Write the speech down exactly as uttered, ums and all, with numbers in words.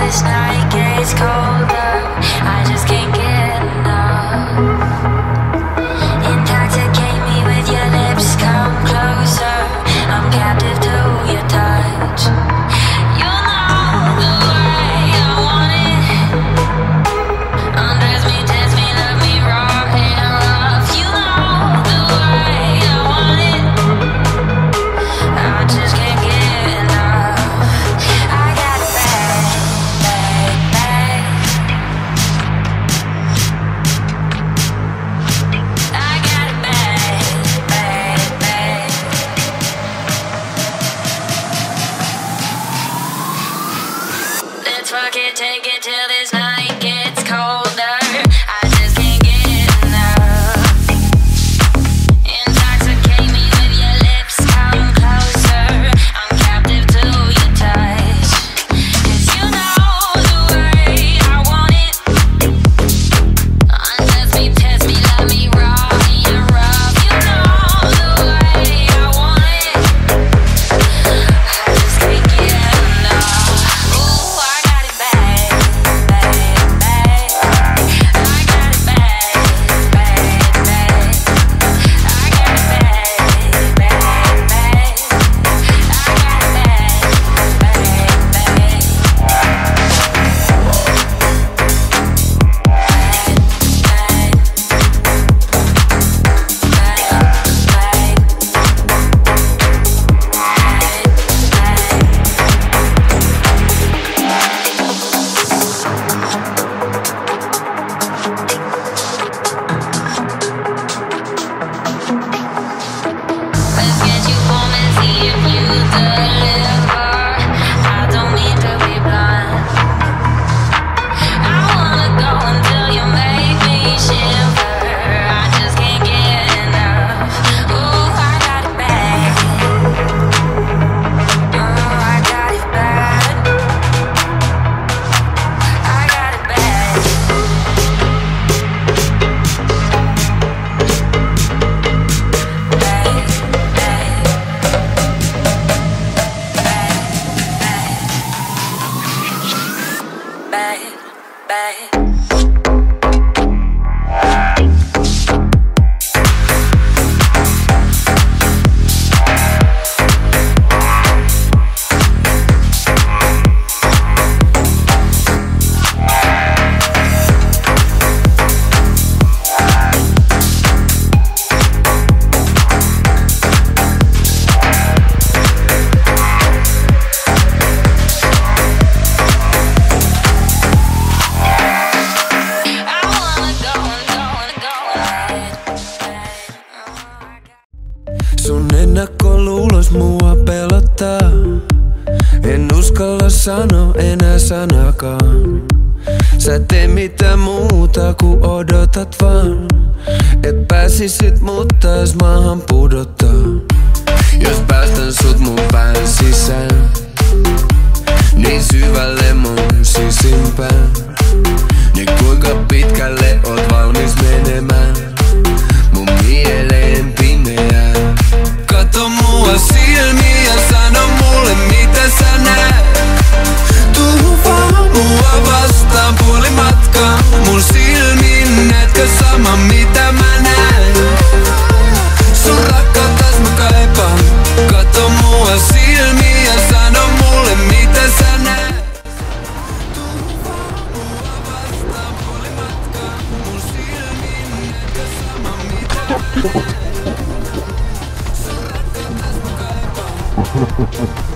this night gets colder, I just can't get enough. Intoxicate me with your lips, come closer, I'm captive to your touch. You know the way I want it. Undress me, test me, love me raw and rough. You know the way I want it. I just can't get enough. I got it bad, bad, bad. I got it bad, bad, bad. Let's fuck it, take it till this night gets colder. I just can't get enough. Intoxicate me with your lips, come closer, I'm captive to your touch. 'Cause you know the way I want it. Undress me, test me, love me raw and rough. You know the way I want it. I just can't get enough. Ooh, I got it bad, bad, bad. I got it bad, bad, bad. I got it bad, bad, bad. I got it bad, bad, Let's get you home and see if you deliver. I don't mean to be blunt. I wanna go until you make me shiver. I just can't get enough. Ooh, I got it bad. Oh, I got it bad. I got it bad. Bad, bad, bad. I wanna go and go and go and bad. Oh, I got Sun ennakkoluulos mua pelottaa. En uskalla sanoa enää sanakaan. Sä tee mitään muuta ku odotat vaan. Et pääsisit mut taas maahan pudottaa. Jos päästän sut mun pään sisään, niin syvälle mun sisimpään. Niin kuinka pitkälle oot valmis menemään mun mieleen pimeään? Kato mua silmiin ja sano mulle mitä sä näet. Tuu vaan mua vastaan puoli matkaa. Mun silmiin näetkö sama mitä mä näen? Sun rakkautas mä kaipaan. Kato mua silmiin ja sano mulle mitä sä näet. Tuu vaan mua vastaan puoli matkaa. Mun silmiin näetkö sama mitä mä näen? Sun rakkautas mä kaipaan.